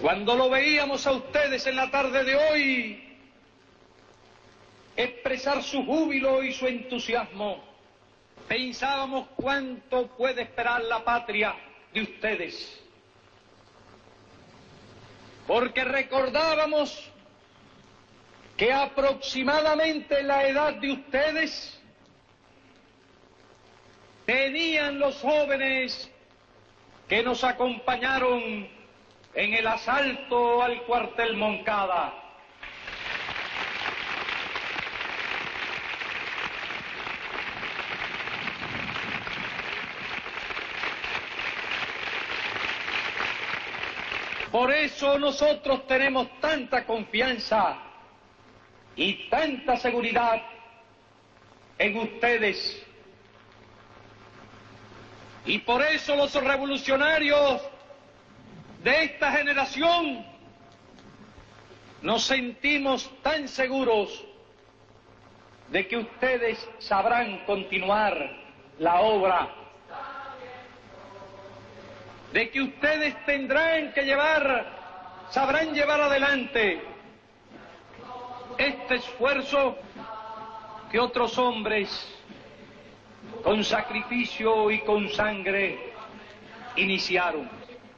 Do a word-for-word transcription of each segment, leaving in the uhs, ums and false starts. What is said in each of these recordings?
Cuando lo veíamos a ustedes en la tarde de hoy expresar su júbilo y su entusiasmo, pensábamos cuánto puede esperar la patria de ustedes. Porque recordábamos que aproximadamente la edad de ustedes tenían los jóvenes que nos acompañaron en el asalto al cuartel Moncada. Por eso nosotros tenemos tanta confianza y tanta seguridad en ustedes. Y por eso los revolucionarios de esta generación nos sentimos tan seguros de que ustedes sabrán continuar la obra, de que ustedes tendrán que llevar, sabrán llevar adelante este esfuerzo que otros hombres con sacrificio y con sangre iniciaron.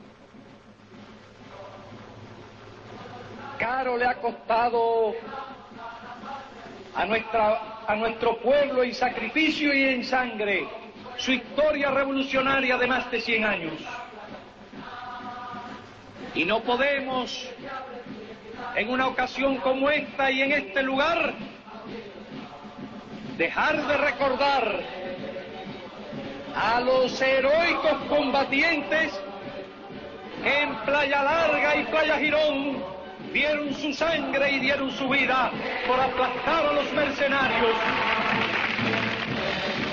Caro le ha costado a, nuestra, a nuestro pueblo en sacrificio y en sangre su historia revolucionaria de más de cien años. Y no podemos, en una ocasión como esta y en este lugar, dejar de recordar a los heroicos combatientes que en Playa Larga y Playa Girón dieron su sangre y dieron su vida por aplastar a los mercenarios.